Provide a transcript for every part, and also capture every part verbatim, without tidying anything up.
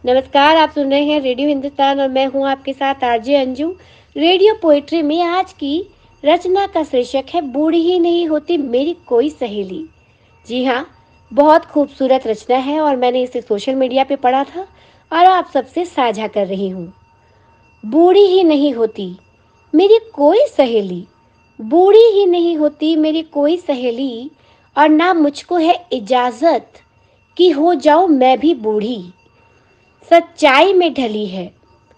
नमस्कार, आप सुन रहे हैं रेडियो हिंदुस्तान और मैं हूं आपके साथ आरजे अंजू। रेडियो पोएट्री में आज की रचना का शीर्षक है बूढ़ी ही नहीं होती मेरी कोई सहेली। जी हाँ, बहुत खूबसूरत रचना है और मैंने इसे सोशल मीडिया पे पढ़ा था और आप सबसे साझा कर रही हूँ। बूढ़ी ही नहीं होती मेरी कोई सहेली, बूढ़ी ही नहीं होती मेरी कोई सहेली, और ना मुझको है इजाज़त कि हो जाऊं मैं भी बूढ़ी। सच्चाई में ढली है,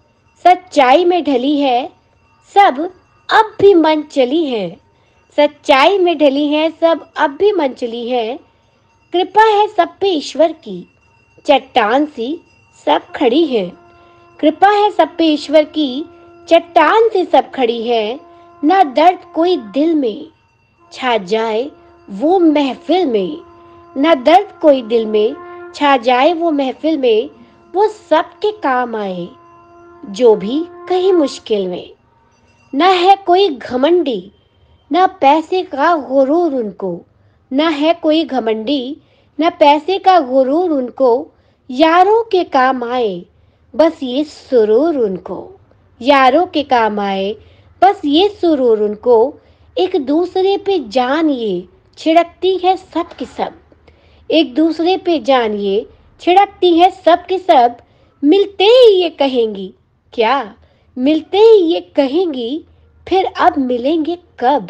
सच्चाई में ढली है, सब अब भी मन चली है। सच्चाई में ढली है, सब अब भी मन चली है। कृपा है सब पे ईश्वर की, चट्टान सी सब खड़ी है। कृपा है सब पे ईश्वर की, चट्टान सी सब खड़ी है। ना दर्द कोई दिल में छा जाए वो महफिल में, ना दर्द कोई दिल में छा जाए वो महफिल में। वो सबके काम आए जो भी कहीं मुश्किल में। न है कोई घमंडी न पैसे का गुरूर उनको, न है कोई घमंडी न पैसे का गुरूर उनको। यारों के काम आए बस ये सुरूर उनको, यारों के काम आए बस ये सुरूर उनको। एक दूसरे पे जान ये छिड़कती है सब की सब, एक दूसरे पे जान ये छिड़कती है सब की सब। मिलते ही ये कहेंगी क्या, मिलते ही ये कहेंगी फिर अब मिलेंगे कब।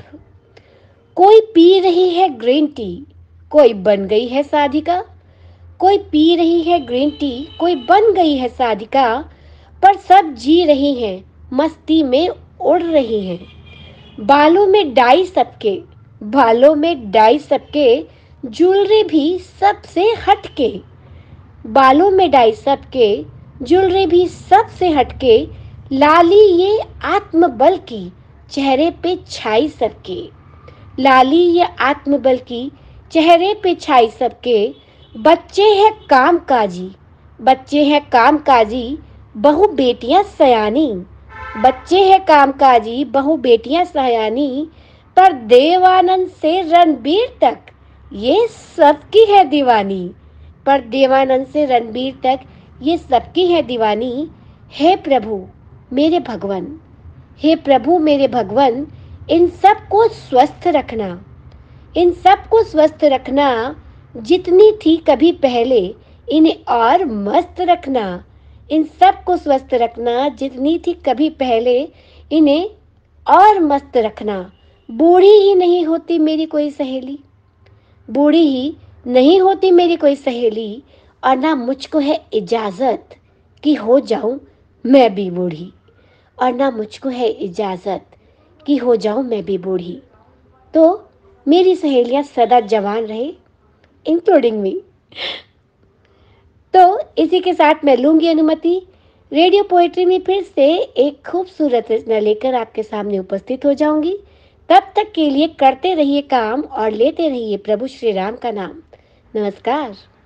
कोई पी रही है ग्रीन टी, कोई बन गई है साधिका। कोई पी रही है ग्रीन टी, कोई बन गई है साधिका। पर सब जी रही हैं, मस्ती में उड़ रही हैं। बालों में डाई सबके, बालों में डाई सबके, ज्वेलरी भी सबसे हटके। बालों में डाई सबके, ज्वेलरी भी सबसे हटके। लाली ये आत्मबल की चेहरे पे छाई सबके, लाली ये आत्मबल की चेहरे पे छाई सबके। बच्चे हैं काम काजी, बच्चे हैं काम काजी, बहु बेटियां सयानी। बच्चे हैं काम काजी, बहु बेटियां सयानी। पर देवानंद से रणबीर तक ये सबकी है दीवानी, पर देवानंद से रणबीर तक ये सबकी है दीवानी। हे प्रभु मेरे भगवन, हे प्रभु मेरे भगवन, इन सब को स्वस्थ रखना, इन सब को स्वस्थ रखना। जितनी थी कभी पहले इन्हें और मस्त रखना, इन सब को स्वस्थ रखना। जितनी थी कभी पहले इन्हें और मस्त रखना। बूढ़ी ही नहीं होती मेरी कोई सहेली, बूढ़ी ही नहीं होती मेरी कोई सहेली, और ना मुझको है इजाज़त कि हो जाऊं मैं भी बूढ़ी, और ना मुझको है इजाज़त कि हो जाऊं मैं भी बूढ़ी। तो मेरी सहेलियां सदा जवान रहे, इंक्लूडिंग मी। तो इसी के साथ मैं लूंगी अनुमति। रेडियो पोएट्री में फिर से एक खूबसूरत रचना लेकर आपके सामने उपस्थित हो जाऊंगी। तब तक के लिए करते रहिए काम और लेते रहिए प्रभु श्री राम का नाम। नमस्कार।